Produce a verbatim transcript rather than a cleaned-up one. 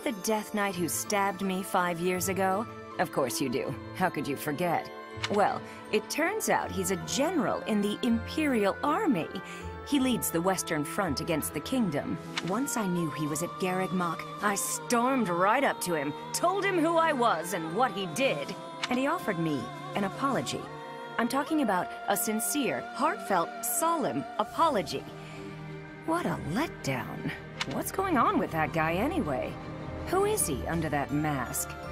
the Death Knight who stabbed me five years ago? Of course you do. How could you forget? Well, it turns out he's a general in the Imperial Army. He leads the Western Front against the Kingdom. Once I knew he was at Garreg I stormed right up to him, told him who I was and what he did, and he offered me an apology. I'm talking about a sincere, heartfelt, solemn apology. What a letdown. What's going on with that guy anyway? Who is he under that mask?